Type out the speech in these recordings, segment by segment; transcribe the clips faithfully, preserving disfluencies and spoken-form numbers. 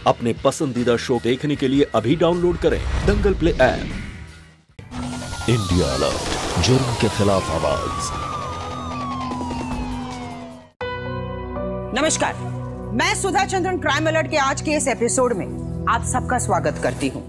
अपने पसंदीदा शो देखने के लिए अभी डाउनलोड करें Dangal play app. India alert, जुर्म के खिलाफ आवाज। नमस्कार, मैं सुधा चंद्रन क्राइम अलर्ट के आज के इस एपिसोड में आप सबका स्वागत करती हूं।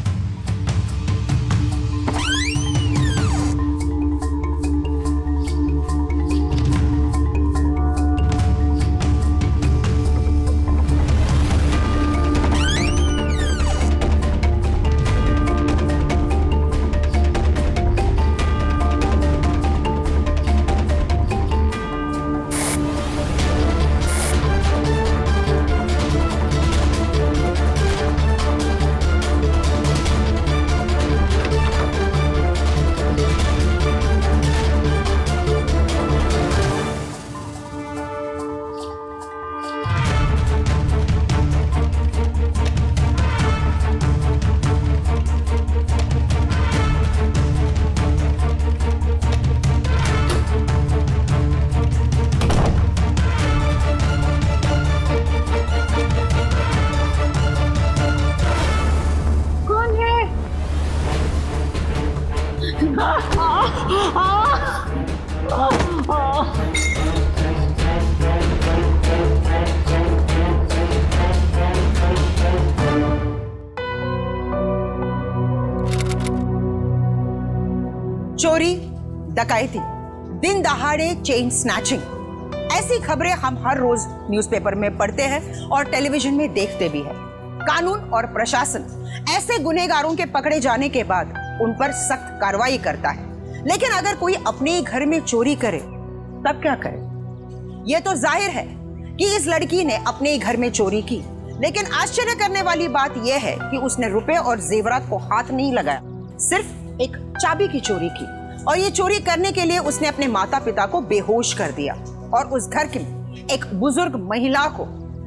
चोरी, डकैती, दिन दहाड़े चेन स्नैचिंग, ऐसी खबरें हम हर रोज न्यूज़पेपर में पढ़ते हैं और टेलीविजन में देखते भी हैं। कानून और प्रशासन ऐसे गुनहगारों के पकड़े जाने के बाद उन पर सख्त कार्रवाई करता है, लेकिन अगर कोई अपने ही घर में चोरी करे तब क्या करे? यह तो जाहिर है कि इस लड़की ने अपने ही घर में चोरी की, लेकिन आश्चर्य करने वाली बात यह है कि उसने रुपए और जेवरात को हाथ नहीं लगाया, सिर्फ एक चाबी की चोरी की। और ये चोरी करने के लिए उसने अपने माता पिता को बेहोश कर दिया और उस घर की एक बुजुर्ग महिला को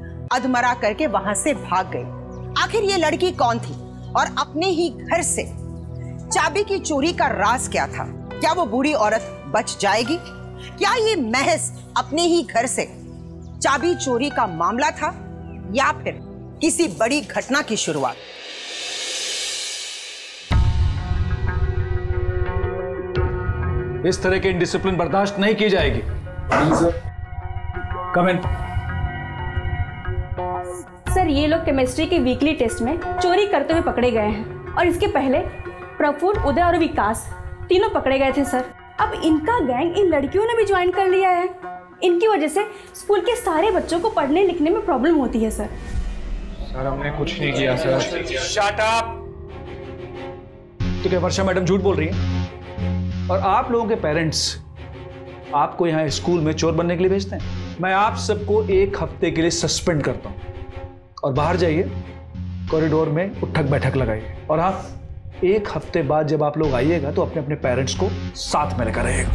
अधमरा करके वहां से भाग गई। आखिर ये लड़की कौन थी और अपने ही घर से चाबी की चोरी का राज क्या था? क्या वो बूढ़ी औरत बच जाएगी? क्या ये महज अपने ही घर से चाबी चोरी का मामला था या फिर किसी बड़ी घटना की शुरुआत? इस तरह की डिसिप्लिन बर्दाश्त नहीं की जाएगी। कम इन। सर, ये लोग केमिस्ट्री के वीकली टेस्ट में चोरी करते हुए पकड़े गए हैं और इसके पहले प्रफुल्ल, उदय और विकास तीनों पकड़े गए थे सर। अब इनका गैंग इन लड़कियों ने भी ज्वाइन कर लिया है। इनकी वजह से स्कूल के सारे बच्चों को पढ़ने लिखने में प्रॉब्लम होती है सर। सर, हमने कुछ नहीं किया सर। Shut up. तो क्या वर्षा मैडम झूठ बोल रही हैं? और आप लोगों के पेरेंट्स आपको यहाँ स्कूल में चोर बनने के लिए भेजते हैं? मैं आप सबको एक हफ्ते के लिए सस्पेंड करता हूँ और बाहर जाइए, कॉरिडोर में उठक बैठक लगाइए। और आप एक हफ्ते बाद जब आप लोग आइएगा तो अपने अपने पेरेंट्स को साथ में लेकर आइएगा।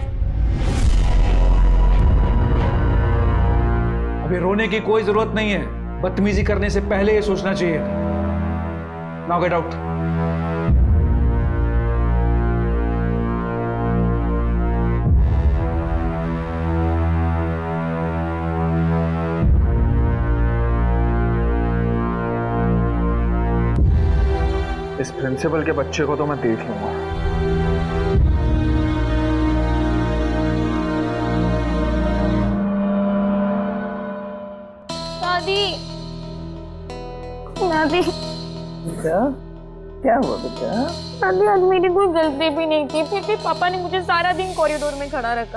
अभी रोने की कोई जरूरत नहीं है। बदतमीजी करने से पहले ये सोचना चाहिए। Now get out. इस प्रिंसिपल के बच्चे को तो मैं देख लूंगा। दादी, दादी, क्या क्या हुआ बेटा? दादी, आज मेरी कोई गलती भी नहीं की, फिर भी पापा ने मुझे सारा दिन कॉरिडोर में खड़ा रखा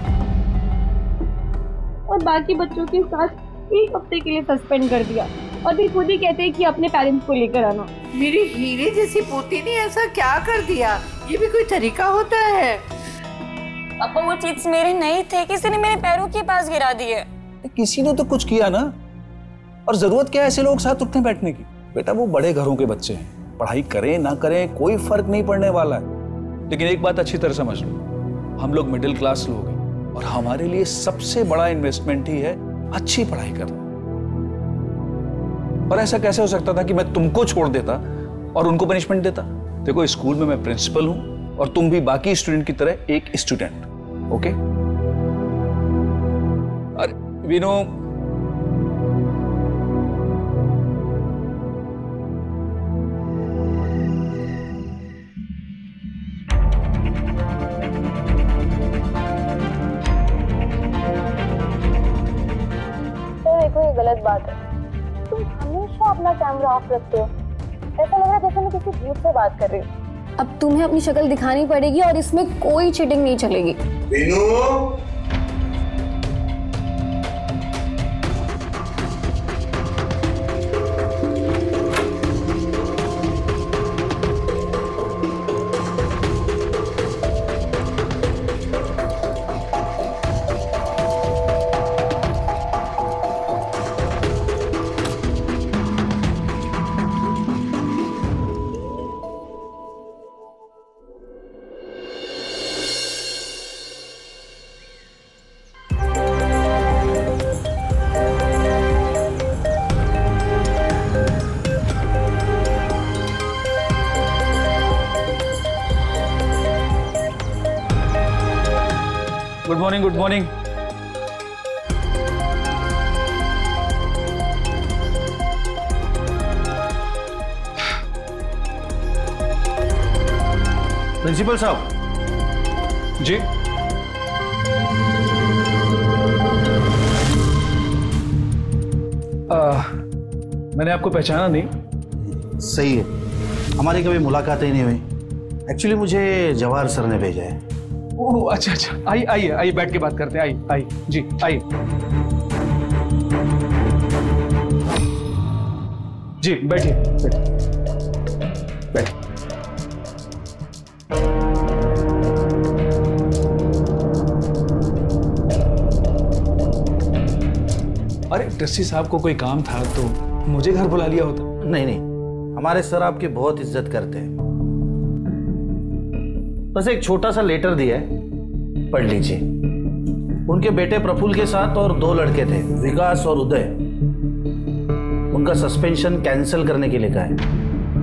और बाकी बच्चों के साथ एक हफ्ते के लिए सस्पेंड कर दिया। और फिर खुद ही कहते हैं कि अपने पेरेंट्स को लेकर आना। मेरी हीरे जैसी पोती ने ऐसा क्या कर दिया? ये भी कोई तरीका होता है? पापा, वो चीज मेरे नहीं थे, किसी ने मेरे पैरों के पास गिरा दी है। किसी ने तो कुछ किया ना। और जरूरत क्या है ऐसे लोग साथ उठने बैठने की? बेटा, वो बड़े घरों के बच्चे हैं, पढ़ाई करें ना करें कोई फर्क नहीं पड़ने वाला है। लेकिन एक बात अच्छी तरह समझ लो, हम लोग मिडिल क्लास लोग हैं और हमारे लिए सबसे बड़ा इन्वेस्टमेंट ही है अच्छी पढ़ाई करना। और ऐसा कैसे हो सकता था कि मैं तुमको छोड़ देता और उनको पनिशमेंट देता? देखो, स्कूल में मैं प्रिंसिपल हूं और तुम भी बाकी स्टूडेंट की तरह एक स्टूडेंट। ओके? अरे विनो, हमेशा अपना कैमरा ऑफ रखते हो? ऐसा लग रहा है जैसे मैं किसी भूत से बात कर रही हूँ। अब तुम्हें अपनी शक्ल दिखानी पड़ेगी और इसमें कोई चीटिंग नहीं चलेगी। Vinu, good morning, good morning. Principal साहब। जी। आ, मैंने आपको पहचाना नहीं। सही है, हमारी कभी मुलाकात ही नहीं हुई। एक्चुअली मुझे जवाहर सर ने भेजा है। ओह अच्छा अच्छा, आइए आइए आइए, बैठ के बात करते हैं। आइए आइए जी, आइए जी, बैठिए बैठिए। अरे ट्रस्टी साहब को कोई काम था तो मुझे घर बुला लिया होता। नहीं नहीं, हमारे सर आपकी बहुत इज्जत करते हैं। बस एक छोटा सा लेटर दिया है, पढ़ लीजिए। उनके बेटे प्रफुल्ल के साथ और दो लड़के थे, विकास और उदय। उनका सस्पेंशन कैंसिल करने के लिए कहा है।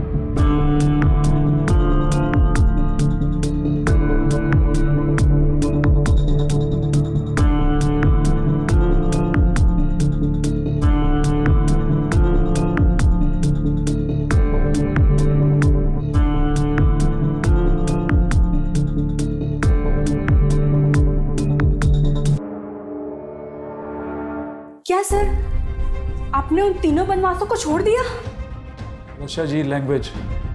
क्या सर, आपने उन तीनों बदमाशों को छोड़ दिया? वर्षा जी, लैंग्वेज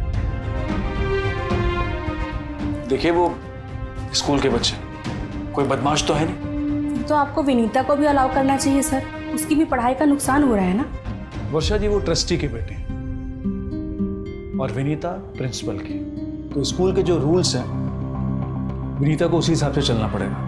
देखिए, वो स्कूल के बच्चे, कोई बदमाश तो है नहीं। तो आपको विनीता को भी अलाउ करना चाहिए सर, उसकी भी पढ़ाई का नुकसान हो रहा है ना। वर्षा जी, वो ट्रस्टी के बेटे हैं और विनीता प्रिंसिपल की, तो स्कूल के जो रूल्स हैं विनीता को उसी हिसाब से चलना पड़ेगा।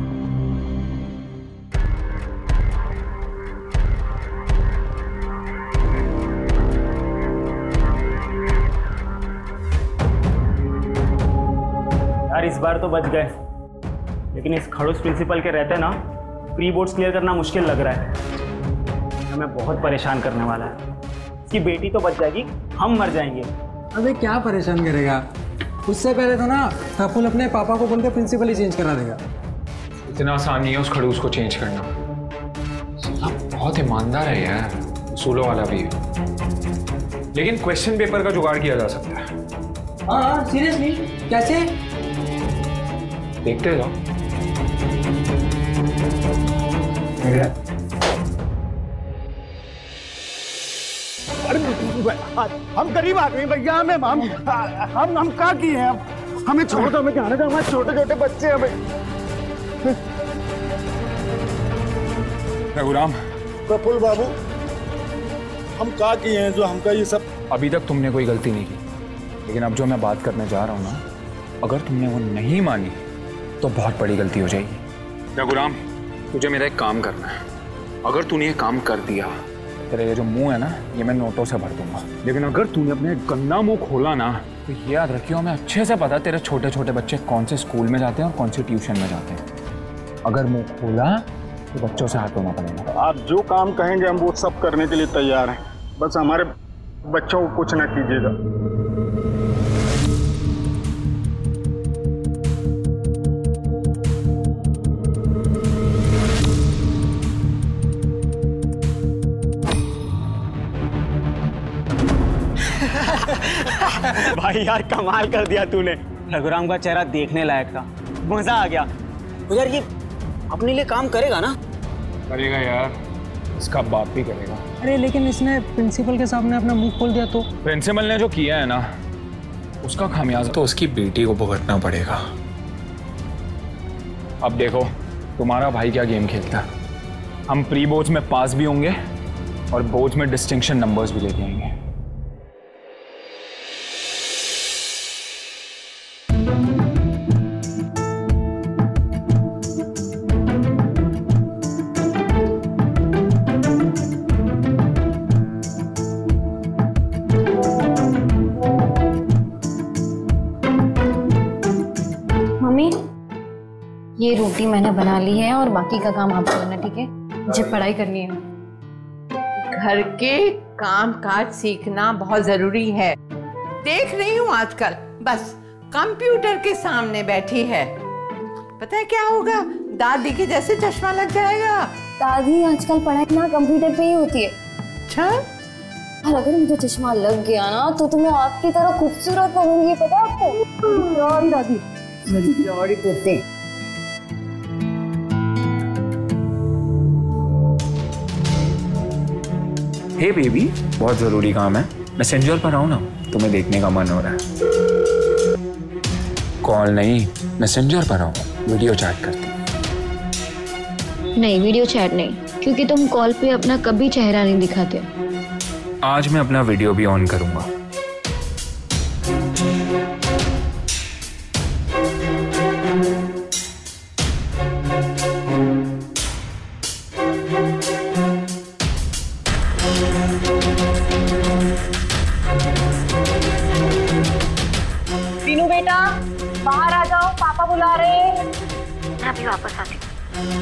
यार इस बार तो बच गए, लेकिन इस खड़ूस प्रिंसिपल के रहते ना प्री बोर्ड्स क्लियर करना मुश्किल लग रहा है। हमें बहुत परेशान करने वाला है। इसकी बेटी तो बच जाएगी, हम मर जाएंगे। अबे क्या परेशान करेगा, उससे पहले तो ना प्रफुल्ल अपने पापा को बोल के प्रिंसिपल ही चेंज करा देगा। इतना आसान नहीं है उस खड़ूस को चेंज करना। बहुत ईमानदार है यार, उसूलों वाला भी है। लेकिन क्वेश्चन पेपर का जुगाड़ किया जा सकता है। हाँ सीरियसली, कैसे? देखते जाओ। अरे हम गरीब आदमी भैया, हमें हम हम हम क्या किए हैं? हमें छोड़ दो, हमें जाने दो, हमारे छोटे छोटे बच्चे। हमें रघुराम, प्रफुल्ल बाबू, हम क्या किए हैं जो हमका ये सब? अभी तक तुमने कोई गलती नहीं की, लेकिन अब जो मैं बात करने जा रहा हूँ ना, अगर तुमने वो नहीं मानी तो बहुत बड़ी गलती हो जाएगी। रघुराम, तुझे मेरा एक काम करना है। अगर तूने ये काम कर दिया, तेरा ये जो मुंह है ना, ये मैं नोटों से भर दूंगा। लेकिन अगर तूने अपने गंदा मुंह खोला ना, तो ये याद रखियो, हमें अच्छे से पता तेरे छोटे छोटे बच्चे कौन से स्कूल में जाते हैं और कौन से ट्यूशन में जाते हैं। अगर मुंह खोला तो बच्चों से हाथ धोना पड़ेगा। आप जो काम कहेंगे हम वो सब करने के लिए तैयार हैं, बस हमारे बच्चों को कुछ ना कीजिएगा। भाई यार कमाल कर दिया तूने। रघुराम का चेहरा देखने लायक था, मजा आ गया। तो यार ये अपने लिए काम करेगा ना? करेगा यार, इसका बाप भी करेगा। अरे लेकिन इसने प्रिंसिपल के सामने अपना मुंह खोल दिया तो? प्रिंसिपल ने जो किया है ना, उसका खामियाजा तो उसकी बेटी को भुगतना पड़ेगा। अब देखो तुम्हारा भाई क्या गेम खेलता है। हम प्री बोर्ड्स में पास भी होंगे और बोर्ड्स में डिस्टिंक्शन नंबर्स भी लेके आएंगे। मम्मी, ये रोटी मैंने बना ली है और बाकी का काम आप करना, ठीक है? मुझे पढ़ाई करनी है। घर के काम काज सीखना बहुत जरूरी है। देख रही हूँ आजकल बस कंप्यूटर के सामने बैठी है। पता है क्या होगा? दादी के जैसे चश्मा लग जाएगा। दादी आजकल पढ़ाई ना कंप्यूटर पे ही होती है। अच्छा? और अगर मुझे चश्मा लग गया ना तो तुम्हें आपकी तरह खूबसूरत लगूंगी, पता है आपको? प्यारी दादी, मेरी प्यारी पोती। हे बेबी, बहुत जरूरी काम है, मैसेंजर पर आओ ना, तुम्हें देखने का मन हो रहा है। कॉल नहीं, मैसेंजर पर आओ, वीडियो चैट करते हैं। नहीं, वीडियो चैट नहीं, क्योंकि तुम कॉल पे अपना कभी चेहरा नहीं दिखाते। आज मैं अपना वीडियो भी ऑन करूंगा। मीनू बेटा, बाहर आ जाओ, पापा बुला रहे हैं। मैं अभी वापस आती हूँ।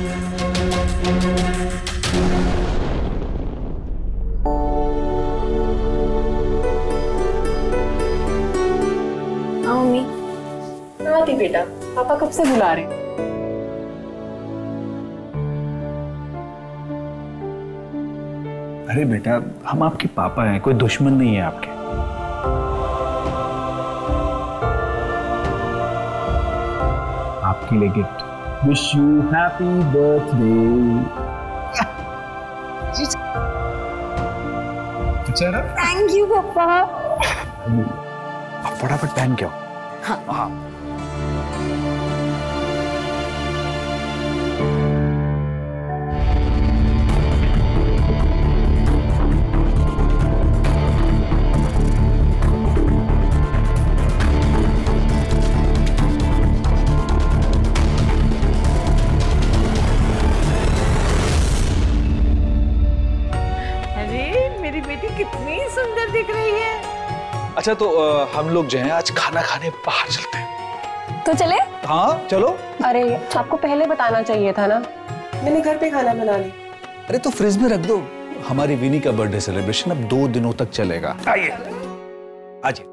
मम्मी, आती बेटा, पापा कब से बुला रहे हैं? अरे बेटा, हम आपके पापा हैं, कोई दुश्मन नहीं है आपके। आपके लिए gift. Wish you happy birthday. अच्छा ना? थैंक यू पापा। आप फटाफट पहन के आओ। हाँ। हाँ। कितनी सुंदर दिख रही है। अच्छा तो आ, हम लोग जो हैं आज खाना खाने बाहर चलते हैं। तो चले? हाँ चलो। अरे आपको पहले बताना चाहिए था ना, मैंने घर पे खाना बना ली। अरे तो फ्रिज में रख दो, हमारी विनी का बर्थडे सेलिब्रेशन अब दो दिनों तक चलेगा। आइए आइए।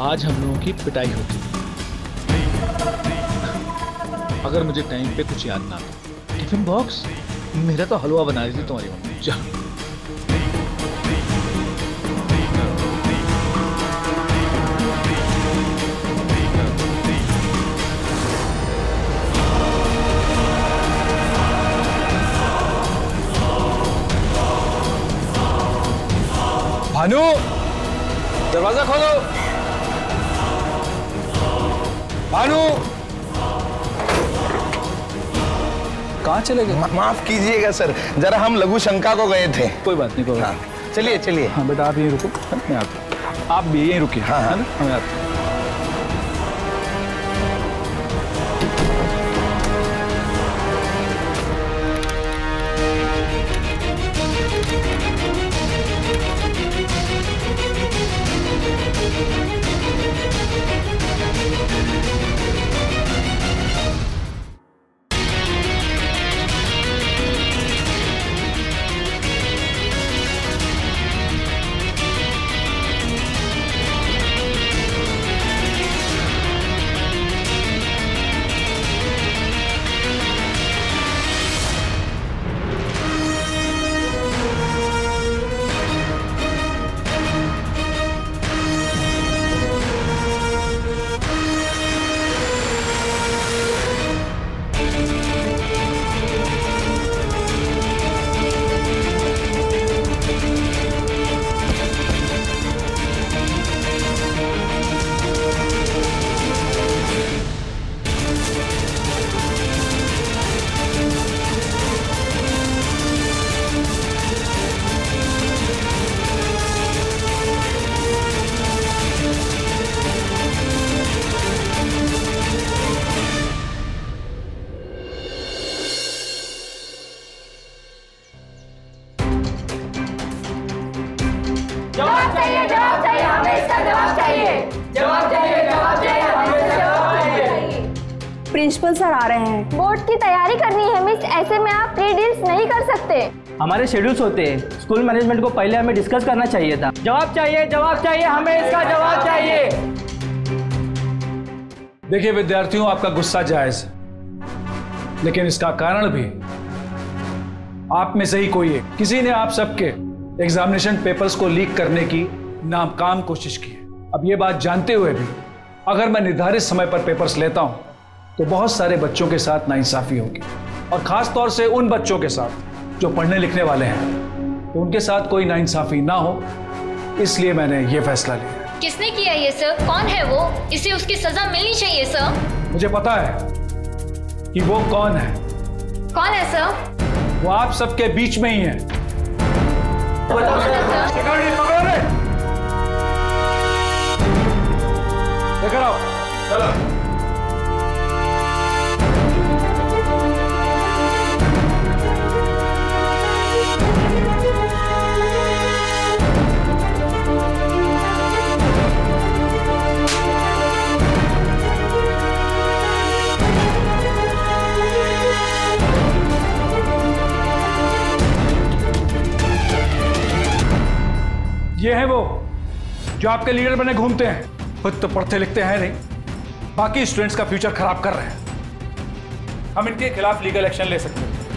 आज हम लोगों की पिटाई होती। अगर मुझे टाइम पे कुछ याद ना आता। टिफिन बॉक्स मेरा तो हलवा बना रही थी तुम्हारी मम्मी। चलो भानु, दरवाजा खोलो। भानु, कहाँ चले गए? माफ कीजिएगा सर, जरा हम लघु शंका को गए थे। कोई बात नहीं, कोई बात नहीं। चलिए चलिए। हाँ बेटा, आप यहीं रुको, मैं आता हूँ। आप भी यहीं रुकिए। हाँ हाँ, मैं आता हूँ। जवाब चाहिए, जवाब चाहिए, हमें इसका जवाब चाहिए। जवाब चाहिए, जवाब चाहिए, हमें इसका जवाब चाहिए। प्रिंसिपल सर आ रहे हैं। बोर्ड की तैयारी करनी है मिस, ऐसे में आप प्री डील्स नहीं कर सकते। हमारे शेड्यूल्स होते हैं, स्कूल मैनेजमेंट को पहले हमें डिस्कस करना चाहिए था। जवाब चाहिए, जवाब चाहिए, हमें इसका जवाब चाहिए। देखिए विद्यार्थियों, आपका गुस्सा जायज है, लेकिन इसका कारण भी आप में से ही कोई है। किसी ने आप सबके एग्जामिनेशन पेपर्स को लीक करने की नाकाम कोशिश की है। अब ये बात जानते हुए भी अगर मैं निर्धारित समय पर पेपर्स लेता हूं तो बहुत सारे बच्चों के साथ नाइंसाफी होगी, और खास तौर से उन बच्चों के साथ जो पढ़ने लिखने वाले हैं, तो उनके साथ कोई नाइंसाफी ना हो, इसलिए मैंने ये फैसला लिया। किसने किया ये सर? कौन है वो? इसे उसकी सजा मिलनी चाहिए सर। मुझे पता है कि वो कौन है। कौन है सर? वो आप सबके बीच में ही है। लेकर आओ, चलो। ये है वो जो आपके लीडर बने घूमते हैं, खुद तो पढ़ते लिखते हैं नहीं, बाकी स्टूडेंट्स का फ्यूचर खराब कर रहे हैं। हम इनके खिलाफ लीगल एक्शन ले सकते हैं,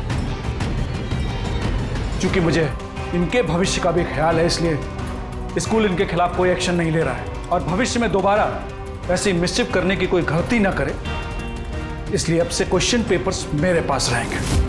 क्योंकि मुझे इनके भविष्य का भी ख्याल है, इसलिए स्कूल इनके खिलाफ कोई एक्शन नहीं ले रहा है। और भविष्य में दोबारा ऐसी मिसचिफ करने की कोई गलती ना करे, इसलिए अब से क्वेश्चन पेपर्स मेरे पास रहेंगे।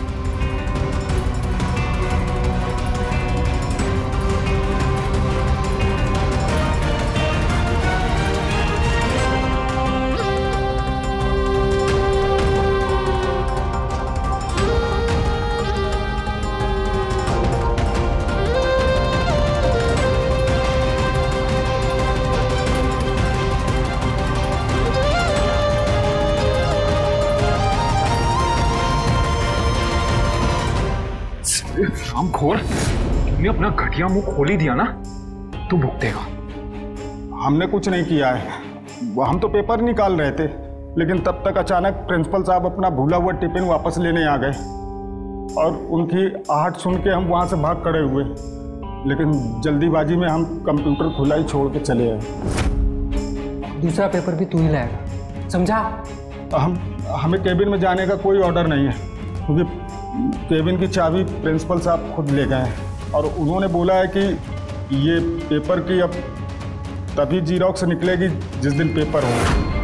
रामखोर, तुमने अपना घटिया मुंह खोल ही दिया ना, तू भुगतेगा। हमने कुछ नहीं किया है, हम तो पेपर निकाल रहे थे, लेकिन तब तक अचानक प्रिंसिपल साहब अपना भूला हुआ टिफिन वापस लेने आ गए और उनकी आहट सुन के हम वहाँ से भाग खड़े हुए, लेकिन जल्दीबाजी में हम कंप्यूटर खुला ही छोड़ के चले आए। दूसरा पेपर भी तू ही लाएगा, समझा? हम हमें केबिन में जाने का कोई ऑर्डर नहीं है, क्योंकि केबिन की चाबी प्रिंसिपल साहब खुद ले गए हैं और उन्होंने बोला है कि ये पेपर की अब तभी जीरोक्स निकलेगी जिस दिन पेपर हो।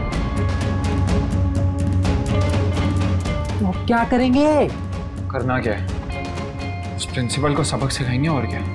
तो क्या करेंगे? करना क्या है, उस प्रिंसिपल को सबक सिखाएंगे और क्या।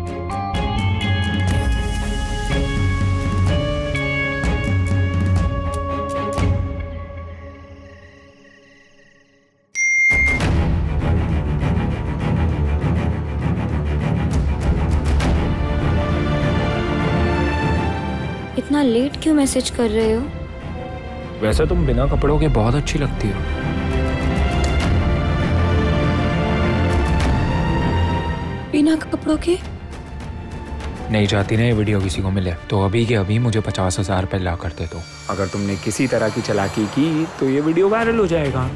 इतना लेट क्यों मैसेज कर रहे हो? वैसे तुम बिना कपड़ों के बहुत अच्छी लगती हो। बिना कपड़ों के? नहीं चाहती ना ये वीडियो किसी को मिले तो अभी के अभी मुझे पचास हजार रुपये ला कर दे दो। अगर तुमने किसी तरह की चालाकी की तो ये वीडियो वायरल हो जाएगा।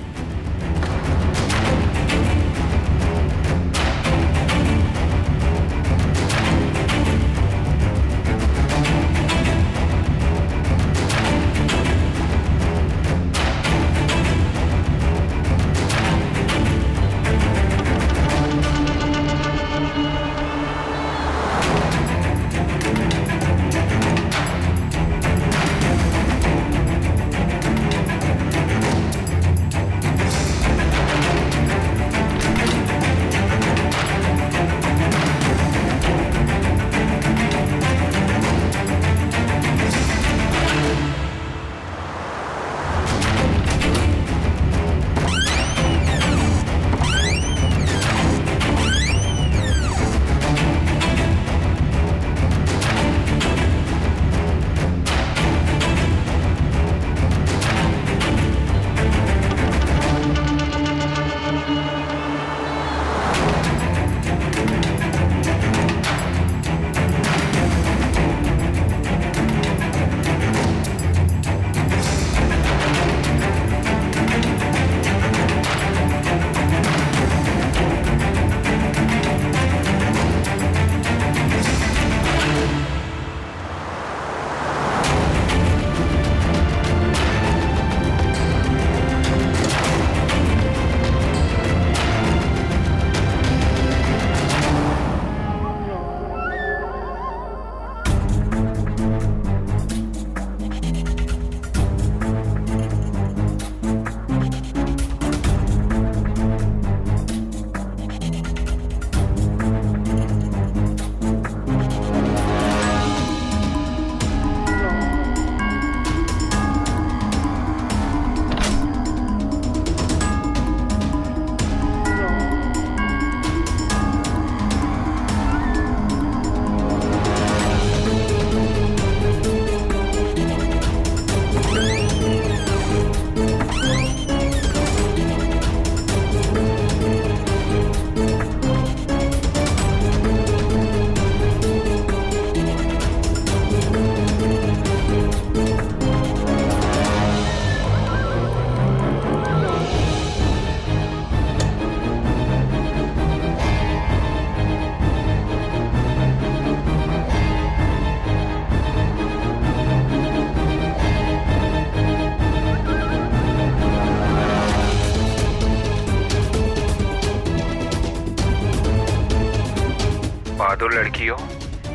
बहादुर लड़की हो।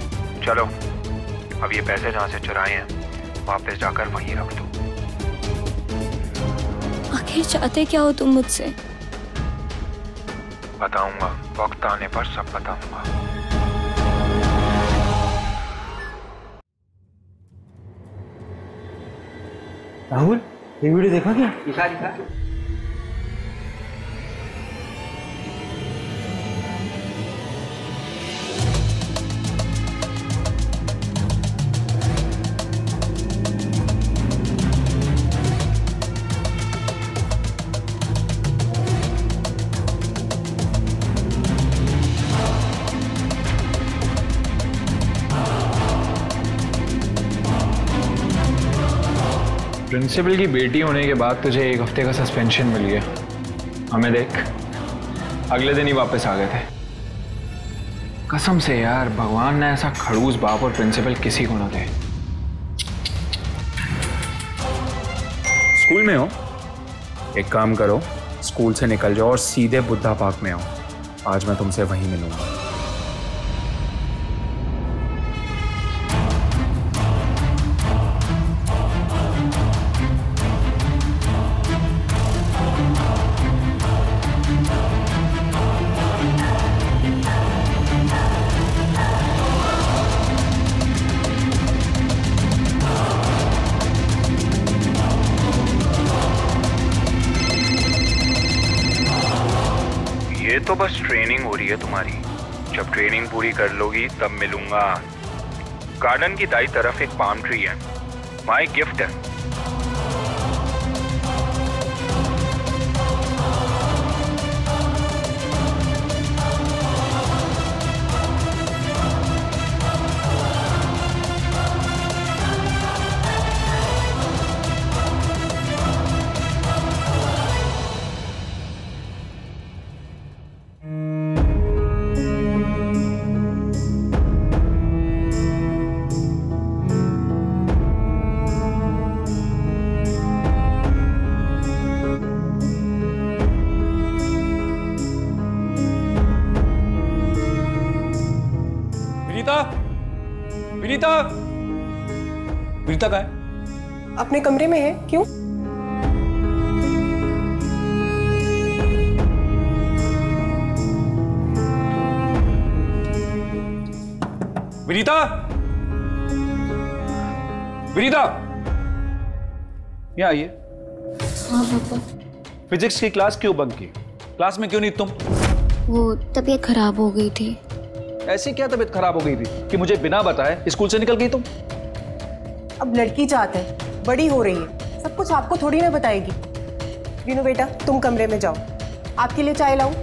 चलो अब ये पैसे जहाँ से चुराए हैं वापस जाकर वहीं रख दो। आखिर चाहते क्या हो तुम मुझसे? बताऊंगा, वक्त आने पर सब बताऊंगा। राहुल, ये वीडियो देखा क्या? दिखा दिखा। प्रिंसिपल की बेटी होने के बाद तुझे एक हफ्ते का सस्पेंशन मिल गया। हमें देख अगले दिन ही वापस आ गए थे। कसम से यार, भगवान ने ऐसा खड़ूस बाप और प्रिंसिपल किसी को ना दे। स्कूल में हो? एक काम करो, स्कूल से निकल जाओ और सीधे बुद्धा पार्क में आओ। आज मैं तुमसे वहीं मिलूंगा। ये तो बस ट्रेनिंग हो रही है तुम्हारी। जब ट्रेनिंग पूरी कर लोगी तब मिलूंगा। गार्डन की दाईं तरफ एक पाम ट्री है, माय गिफ्ट है। विनीता, विनीता कहाँ है? अपने कमरे में है। क्यों? विनीता, विनीता, यहाँ आइए। हाँ पापा। फिजिक्स की क्लास क्यों बंक की? क्लास में क्यों नहीं तुम? वो तबीयत खराब हो गई थी। ऐसी क्या तबीयत खराब हो गई थी कि मुझे बिना बताए स्कूल से निकल गई तुम? अब लड़की चाहते हैं, बड़ी हो रही है, सब कुछ आपको थोड़ी ना बताएगी। विनू बेटा, तुम कमरे में जाओ, आपके लिए चाय लाऊं?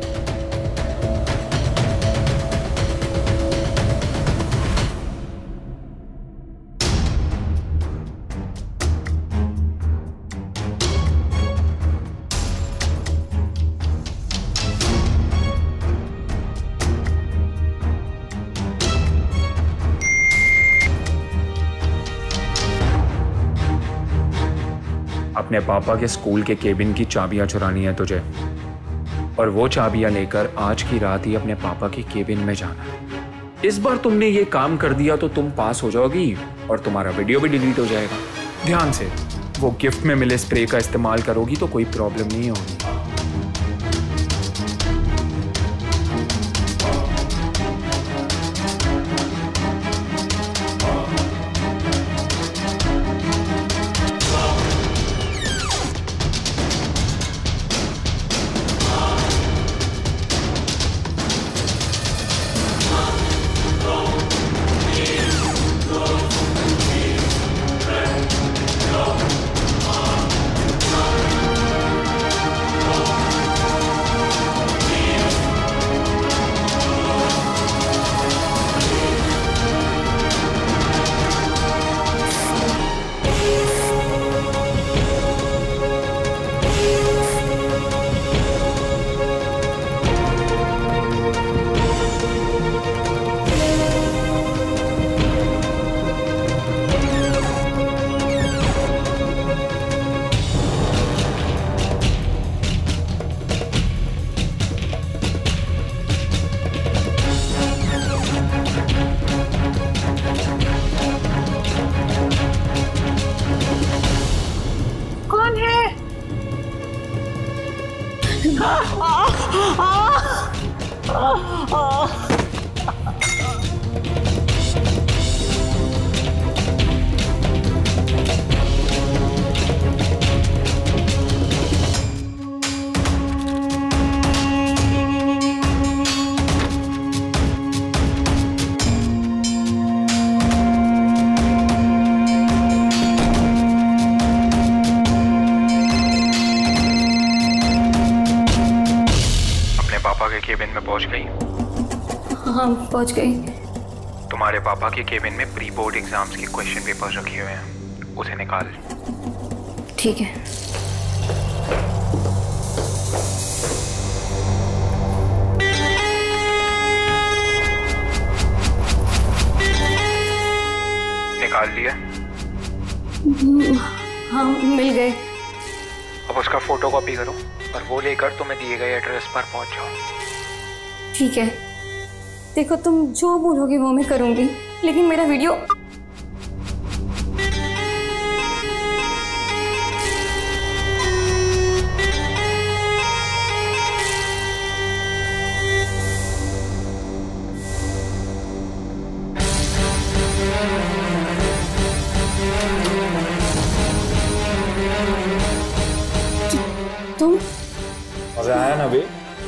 अपने पापा के स्कूल के केबिन की चाबियां चुरानी है तुझे, और वो चाबियां लेकर आज की रात ही अपने पापा के केबिन में जाना है। इस बार तुमने ये काम कर दिया तो तुम पास हो जाओगी और तुम्हारा वीडियो भी डिलीट हो जाएगा। ध्यान से, वो गिफ्ट में मिले स्प्रे का इस्तेमाल करोगी तो कोई प्रॉब्लम नहीं होगी। केबिन में पहुंच गई? हाँ, पहुंच गई। तुम्हारे पापा के केबिन में प्री बोर्ड एग्जाम्स के क्वेश्चन पेपर रखे हुए हैं, उसे निकाल। ठीक है। निकाल लिया? हाँ, मिल गए। अब उसका फोटो कॉपी करो और वो लेकर तुम्हें दिए गए एड्रेस पर पहुंच जाओ। ठीक है, देखो तुम जो बोलोगे वो मैं करूंगी, लेकिन मेरा वीडियो तुम मजा आया ना बे?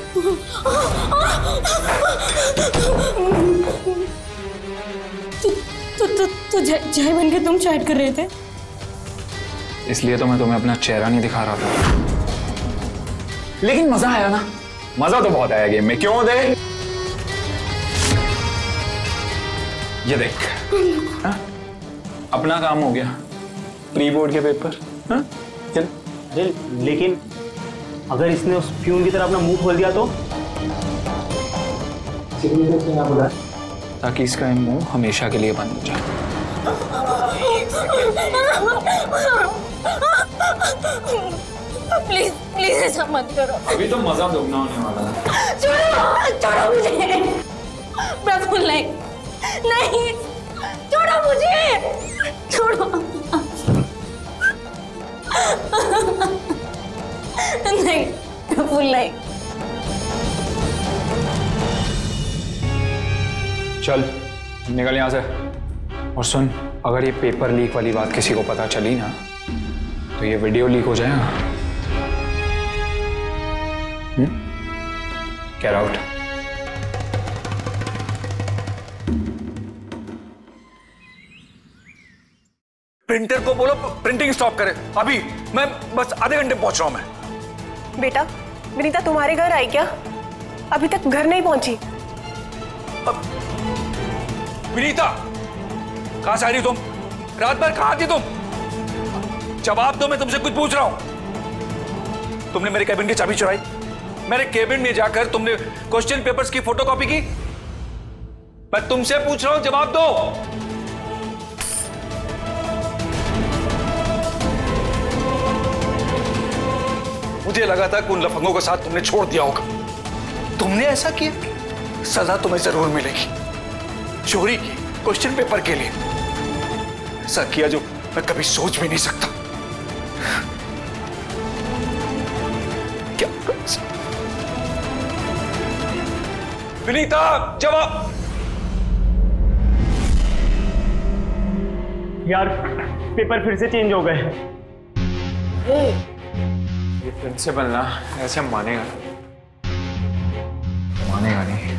तो तो तो, तो जय जय बन के तुम चैट कर रहे थे? इसलिए तो मैं तुम्हें अपना चेहरा नहीं दिखा रहा था। लेकिन मजा आया ना? मजा तो बहुत आया गेम में, क्यों दे? ये देख, हा? अपना काम हो गया, प्री बोर्ड के पेपर। हा? चल। लेकिन अगर इसने उस फ्यून की तरह अपना मुंह खोल दिया तो? ताकि इसका मुंह हमेशा के लिए बंद हो जाए। प्लीज प्लीज ऐसा मत करो। अभी तो मजा दोगुना होने वाला है। छोड़ो छोड़ो मुझे प्रफुल्ल, नहीं नहीं, छोड़ो मुझे, छोड़ो। नहीं प्रफुल्ल, नहीं। चल निकल यहां से। और सुन, अगर ये पेपर लीक वाली बात किसी को पता चली ना तो ये वीडियो लीक हो जाएगा। Get out. प्रिंटर को बोलो प्रिंटिंग स्टॉप करे अभी। मैं बस आधे घंटे पहुंच रहा हूं मैं। बेटा विनीता तुम्हारे घर आई क्या? अभी तक घर नहीं पहुंची। विनीता कहां से आ रही तुम? रात भर कहां थी तुम? जवाब दो, मैं तुमसे कुछ पूछ रहा हूं। तुमने मेरे कैबिन की चाबी चुराई, मेरे कैबिन में जाकर तुमने क्वेश्चन पेपर्स की फोटोकॉपी की। मैं तुमसे पूछ रहा हूं, जवाब दो। मुझे लगा था कि उन लफंगों के साथ तुमने छोड़ दिया होगा। तुमने ऐसा किया, सजा तुम्हें जरूर मिलेगी। चोरी की क्वेश्चन पेपर के लिए ऐसा किया जो मैं कभी सोच भी नहीं सकता। क्या विनीता, जवाब। यार पेपर फिर से चेंज हो गए। ये प्रिंसिपल ना ऐसे मानेगा मानेगा नहीं।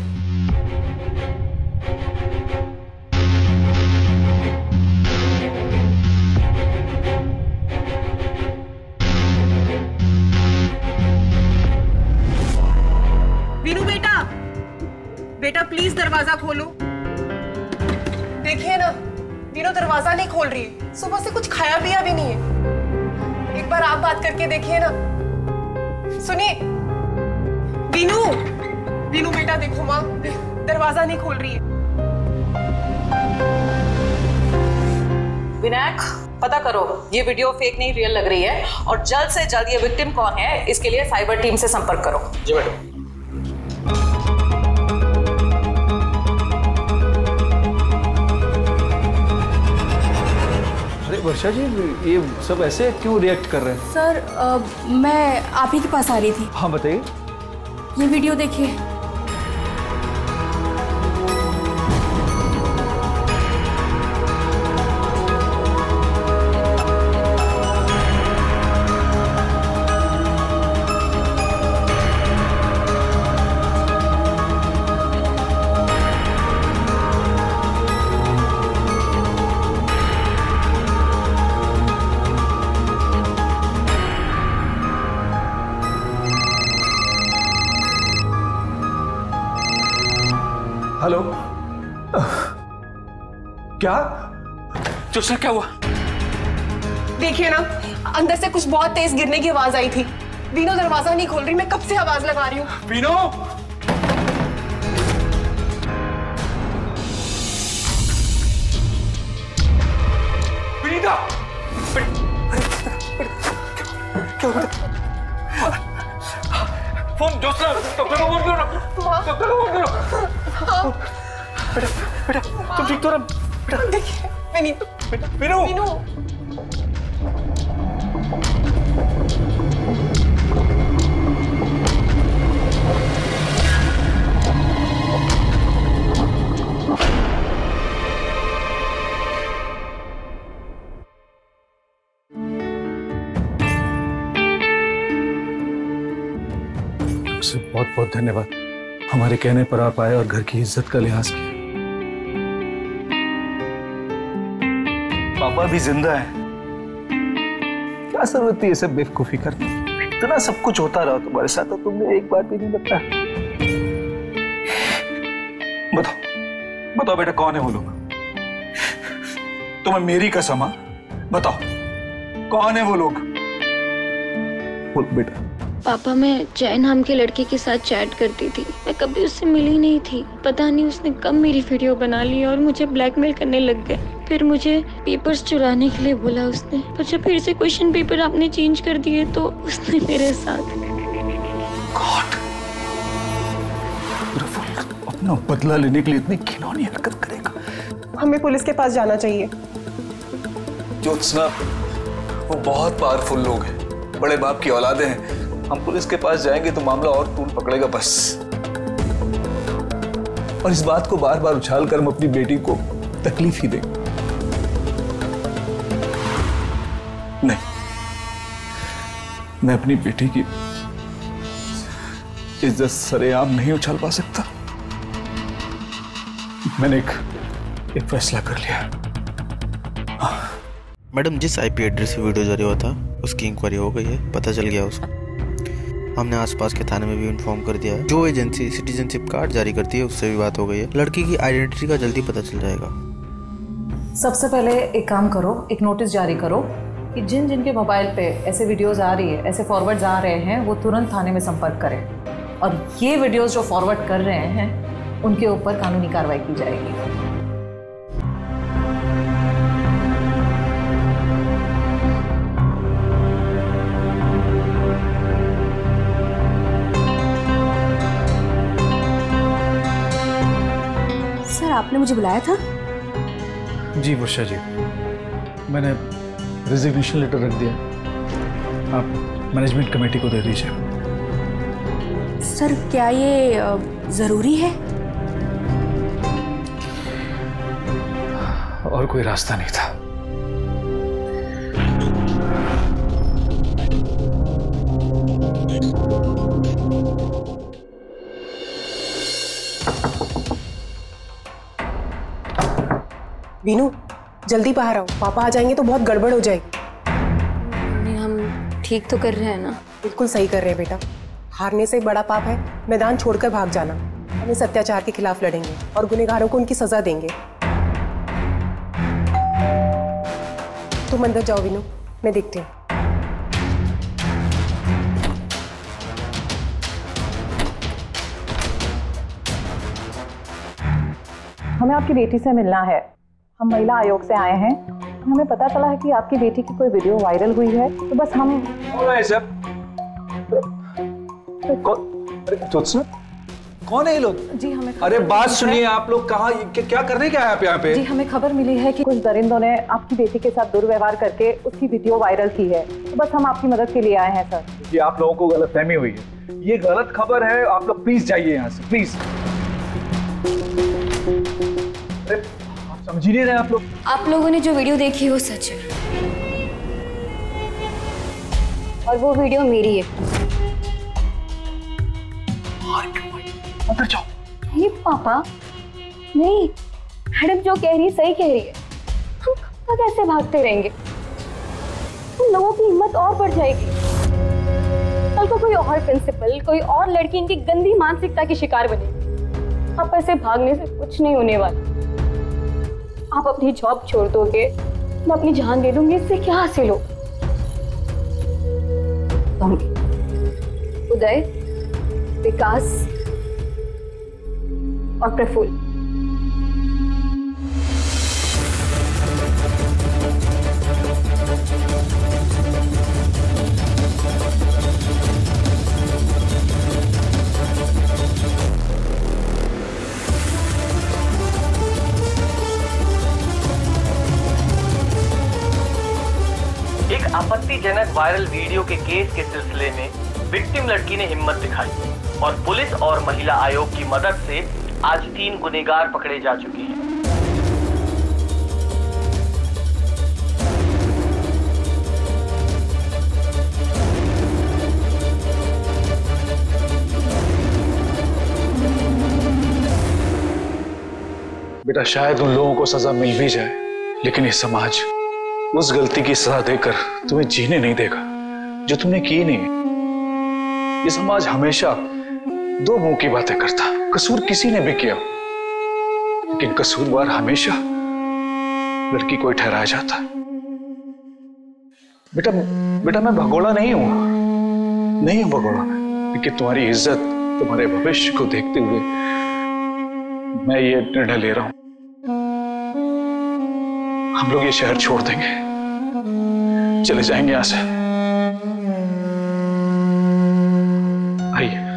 वीनू बेटा, बेटा प्लीज दरवाजा खोलो। देखिए ना, वीनू दरवाजा नहीं खोल रही है। सुबह से कुछ खाया पिया भी नहीं है। एक बार आप बात करके देखिए ना। सुनिए वीनू, वीनू बेटा देखो, माँ दरवाजा नहीं खोल रही है। विनायक, पता करो ये वीडियो फेक नहीं रियल लग रही है, और जल्द से जल्द ये विक्टिम कौन है इसके लिए साइबर टीम से संपर्क करो। जी मैडम। वर्षा जी, ये सब ऐसे क्यों रिएक्ट कर रहे हैं? सर आ, मैं आप ही के पास आ रही थी। हाँ बताइए। ये वीडियो देखिए। हेलो, क्या जोशना, क्या हुआ? देखिए ना, अंदर से कुछ बहुत तेज गिरने की आवाज आई थी। वीनू दरवाजा नहीं खोल रही। मैं कब से आवाज लगा रही हूँ। वीनू, विनीता, क्या हुआ? फोन जोत्सना, डॉक्टर को फोन करो, डॉक्टर को फोन करो। बेटा बेटा तुम ठीक तो ना? बेटा देखिए विनी, बेटा विनू विनू आपसे बहुत बहुत धन्यवाद, हमारे कहने पर आप आए और घर की इज्जत का लिहाज किया। पापा भी जिंदा है, क्या जरूरत थी ये सब बेवकूफी करने? इतना सब कुछ होता रहा तुम्हारे साथ, तो तुमने एक बार भी नहीं बताया। बताओ बताओ बेटा, कौन है वो लोग? तुम्हें मेरी कसम, बताओ कौन है वो लोग? बोल बेटा। पापा, मैं जय नाम के लड़के के साथ चैट करती थी, मैं कभी उससे मिली नहीं थी। पता नहीं उसने कब मेरी वीडियो बना ली और मुझे ब्लैकमेल करने लग गए। फिर मुझे पेपर्स चुराने के लिए बोला उसने, पर जब फिर से क्वेश्चन पेपर आपने चेंज कर दिए तो उसने मेरे साथ गॉड, अपना बदला लेने के लिए इतनी घिनौनी हरकत करेगा। हमें पुलिस के पास जाना चाहिए। ज्योत्सना, वो बहुत पावरफुल लोग हैं, बड़े बाप की औलादे हैं। हम पुलिस के पास जाएंगे तो मामला और तूल पकड़ेगा बस। और इस बात को बार बार उछाल कर हम अपनी बेटी को तकलीफ ही देंगे। नहीं, मैं अपनी बेटी की इज्जत सरेआम नहीं उछाल पा सकता। मैंने एक, एक फैसला कर लिया। हाँ। मैडम, जिस आईपी एड्रेस से वीडियो जारी हुआ था उसकी इंक्वायरी हो गई है, पता चल गया उसको। हमने आसपास के थाने में भी इन्फॉर्म कर दिया है। जो एजेंसी सिटीजनशिप कार्ड जारी करती है उससे भी बात हो गई है। लड़की की आइडेंटिटी का जल्दी पता चल जाएगा। सबसे पहले एक काम करो, एक नोटिस जारी करो कि जिन जिन के मोबाइल पे ऐसे वीडियोस आ रही है, ऐसे फॉरवर्ड्स आ रहे हैं, वो तुरंत थाने में संपर्क करें और ये वीडियोस जो फॉरवर्ड कर रहे हैं उनके ऊपर कानूनी कार्रवाई की जाएगी। सर, आपने मुझे बुलाया था? जी वर्षा जी, मैंने रिजिग्नेशन लेटर रख दिया, आप मैनेजमेंट कमेटी को दे दीजिए। सर, क्या ये जरूरी है? और कोई रास्ता नहीं था। वीनू, जल्दी बाहर आओ, पापा आ जाएंगे तो बहुत गड़बड़ हो जाएगी। हम ठीक तो कर रहे हैं ना? बिल्कुल सही कर रहे हैं बेटा। हारने से बड़ा पाप है मैदान छोड़कर भाग जाना। हम इस अत्याचार के खिलाफ लड़ेंगे और गुनहगारों को उनकी सजा देंगे। तुम अंदर जाओ वीनू, मैं देखती हूँ। हमें आपकी बेटी से मिलना है। हम महिला आयोग से आए हैं। हमें पता चला है कि आपकी बेटी की कोई वीडियो वायरल हुई है, तो बस हम ज्योत्सना, कौन है ये लोग? जी हमें अरे बात सुनिए, आप लोग कहाँ, क्या करने क्या है आप यहाँ पे? जी हमें खबर मिली है कि कुछ दरिंदों ने आपकी बेटी के साथ दुर्व्यवहार करके उसकी वीडियो वायरल की है, तो बस हम आपकी मदद के लिए आए हैं सर। ये आप लोगों को गलतफहमी हुई है, ये गलत खबर है। आप लोग प्लीज जाइए यहाँ से, प्लीज। समझ ही नहीं रहे आप लोग। आप लोगों ने जो वीडियो देखी है वो सच है, और वो वीडियो मेरी है। अंदर जाओ। नहीं पापा, नहीं, मैडम जो कह रही है सही कह रही है। हम कब तक ऐसे भागते रहेंगे? उन लोगों की हिम्मत और बढ़ जाएगी। कल को कोई और प्रिंसिपल, कोई और लड़की इनकी गंदी मानसिकता की शिकार बनेगी। आप ऐसे भागने से कुछ नहीं होने वाला। आप अपनी जॉब छोड़ दोगे, मैं अपनी जान दे दूंगी, इससे क्या हासिल हो? उदय, विकास और प्रफुल्ल, आपत्तिजनक वायरल वीडियो के केस के सिलसिले में विक्टिम लड़की ने हिम्मत दिखाई और पुलिस और महिला आयोग की मदद से आज तीन गुनहगार पकड़े जा चुके हैं। बेटा शायद उन लोगों को सजा मिल भी जाए, लेकिन ये समाज उस गलती की सजा देकर तुम्हें जीने नहीं देगा जो तुमने की नहीं। ये समाज हमेशा दो मुंह की बातें करता। कसूर किसी ने भी किया, लेकिन कसूरवार हमेशा लड़की को ही ठहराया जाता। बेटा बेटा मैं भगोड़ा नहीं हूं, नहीं हूं भगोड़ा मैं, लेकिन तुम्हारी इज्जत, तुम्हारे भविष्य को देखते हुए मैं ये निर्णय ले रहा हूं। हम लोग ये शहर छोड़ देंगे, चले जाएंगे यहां से। आइए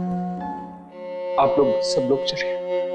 आप लोग सब लोग चलिए।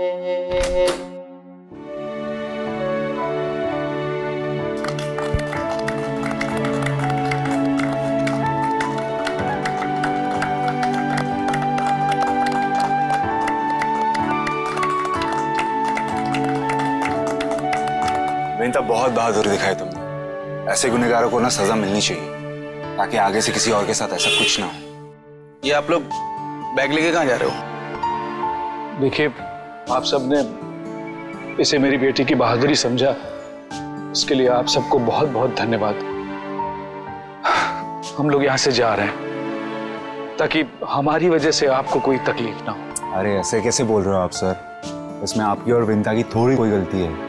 विनीता, बहुत बहादुरी दिखाई तुमने। ऐसे गुनहगारों को ना सजा मिलनी चाहिए, ताकि आगे से किसी और के साथ ऐसा कुछ ना हो। ये आप लोग बैग लेके कहां जा रहे हो? देखिए, आप सबने इसे मेरी बेटी की बहादुरी समझा, उसके लिए आप सबको बहुत बहुत धन्यवाद। हम लोग यहां से जा रहे हैं ताकि हमारी वजह से आपको कोई तकलीफ ना हो। अरे ऐसे कैसे बोल रहे हो आप सर? इसमें आपकी और विनीता की थोड़ी कोई गलती है।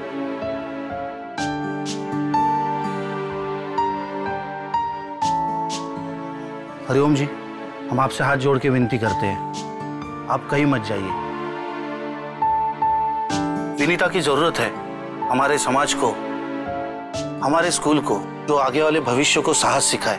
हरिओम जी, हम आपसे हाथ जोड़ के विनती करते हैं, आप कहीं मत जाइए। विनीता की जरूरत है हमारे समाज को, हमारे स्कूल को, जो आगे वाले भविष्य को साहस सिखाए।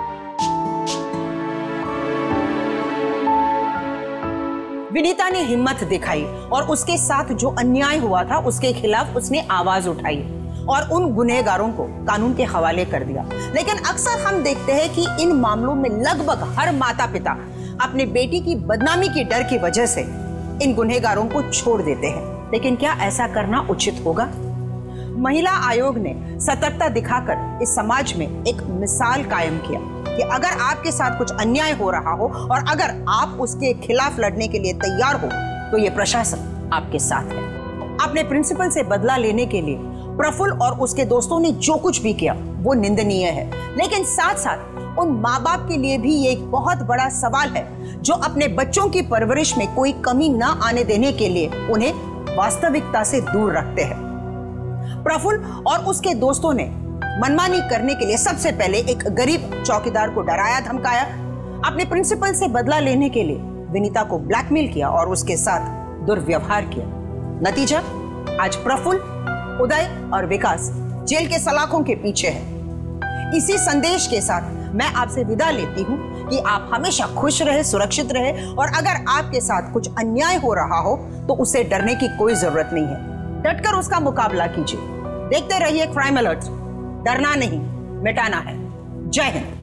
विनीता ने हिम्मत दिखाई और उसके साथ जो अन्याय हुआ था उसके खिलाफ उसने आवाज उठाई और उन गुनहगारों को कानून के हवाले कर दिया। लेकिन अक्सर हम देखते हैं कि इन मामलों में लगभग हर माता पिता अपने बेटी की बदनामी की डर की वजह से इन गुनहगारों को छोड़ देते हैं। लेकिन क्या ऐसा करना उचित होगा? महिला आयोग ने सतर्कता दिखाकर इस समाज में एक मिसाल कायम किया कि अगर आपके साथ कुछ अन्याय हो रहा हो और अगर आप उसके खिलाफ लड़ने के लिए तैयार हो तो ये प्रशासन आपके साथ है। अपने प्रिंसिपल से बदला लेने के लिए प्रफुल्ल और उसके दोस्तों ने जो कुछ भी किया वो निंदनीय है, लेकिन साथ साथ उन माँ बाप के लिए भी ये एक बहुत बड़ा सवाल है जो अपने बच्चों की परवरिश में कोई कमी ना आने देने के लिए उन्हें वास्तविकता से दूर रखते हैं। प्रफुल्ल और उसके दोस्तों ने मनमानी करने के लिए सबसे पहले एक गरीब चौकीदार को डराया धमकाया, अपने प्रिंसिपल से बदला लेने के लिए विनीता को ब्लैकमेल किया और उसके साथ दुर्व्यवहार किया। नतीजा, आज प्रफुल्ल, उदय और विकास जेल के सलाखों के पीछे है। इसी संदेश के साथ मैं आपसे विदा लेती हूँ कि आप हमेशा खुश रहे, सुरक्षित रहे और अगर आपके साथ कुछ अन्याय हो रहा हो तो उसे डरने की कोई जरूरत नहीं है। डटकर उसका मुकाबला कीजिए। देखते रहिए क्राइम अलर्ट। डरना नहीं, मिटाना है। जय हिंद।